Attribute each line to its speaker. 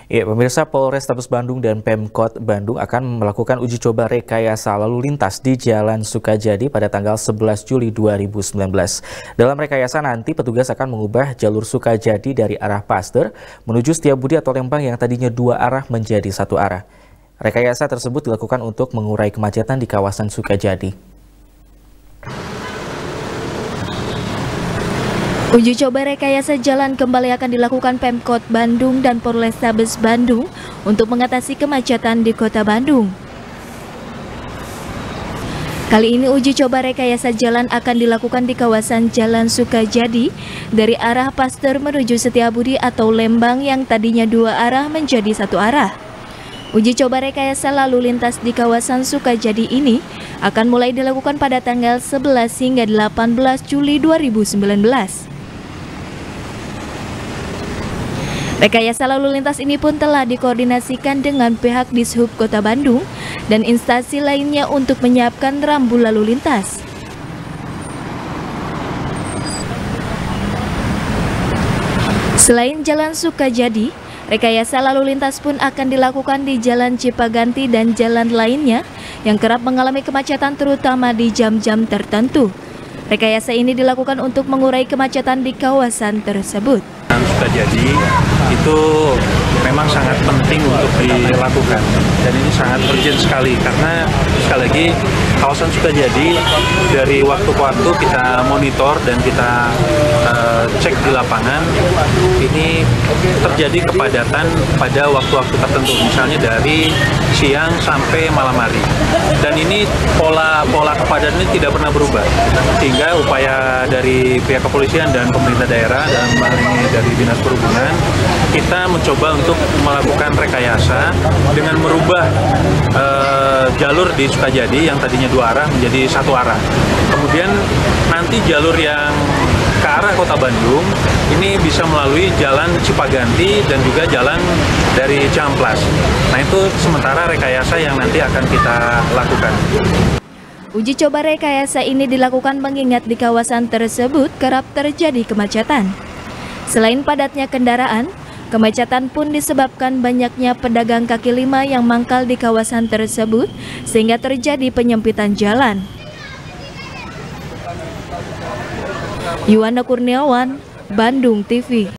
Speaker 1: Ya, pemirsa, Polrestabes Bandung dan Pemkot Bandung akan melakukan uji coba rekayasa lalu lintas di Jalan Sukajadi pada tanggal 11 Juli 2019. Dalam rekayasa nanti, petugas akan mengubah jalur Sukajadi dari arah Pasteur menuju Setiabudi atau Lembang yang tadinya dua arah menjadi satu arah. Rekayasa tersebut dilakukan untuk mengurai kemacetan di kawasan Sukajadi.
Speaker 2: Uji coba rekayasa jalan kembali akan dilakukan Pemkot Bandung dan Polrestabes Bandung untuk mengatasi kemacetan di Kota Bandung. Kali ini uji coba rekayasa jalan akan dilakukan di kawasan Jalan Sukajadi dari arah Pasteur menuju Setiabudi atau Lembang yang tadinya dua arah menjadi satu arah. Uji coba rekayasa lalu lintas di kawasan Sukajadi ini akan mulai dilakukan pada tanggal 11 hingga 18 Juli 2019. Rekayasa lalu lintas ini pun telah dikoordinasikan dengan pihak Dishub Kota Bandung dan instansi lainnya untuk menyiapkan rambu lalu lintas. Selain Jalan Sukajadi, rekayasa lalu lintas pun akan dilakukan di Jalan Cipaganti dan jalan lainnya yang kerap mengalami kemacetan terutama di jam-jam tertentu. Rekayasa ini dilakukan untuk mengurai kemacetan di kawasan tersebut.
Speaker 3: Sukajadi itu memang sangat penting untuk dilakukan dan ini sangat urgent sekali karena sekali lagi kawasan Sukajadi dari waktu ke waktu kita monitor dan kita cek di lapangan ini terjadi kepadatan pada waktu-waktu tertentu, misalnya dari siang sampai malam hari, dan ini pola kepadatan ini tidak pernah berubah, sehingga upaya dari pihak kepolisian dan pemerintah daerah dan ini dari Dinas Perhubungan, kita mencoba untuk melakukan rekayasa dengan merubah jalur di Sukajadi yang tadinya dua arah menjadi satu arah. Kemudian nanti jalur yang ke arah Kota Bandung ini bisa melalui Jalan Cipaganti dan juga jalan dari Ciamplas. Nah, itu sementara rekayasa yang nanti akan kita lakukan.
Speaker 2: Uji coba rekayasa ini dilakukan mengingat di kawasan tersebut kerap terjadi kemacetan. Selain padatnya kendaraan, kemacetan pun disebabkan banyaknya pedagang kaki lima yang mangkal di kawasan tersebut sehingga terjadi penyempitan jalan. Yuwana Kurniawan, Bandung TV.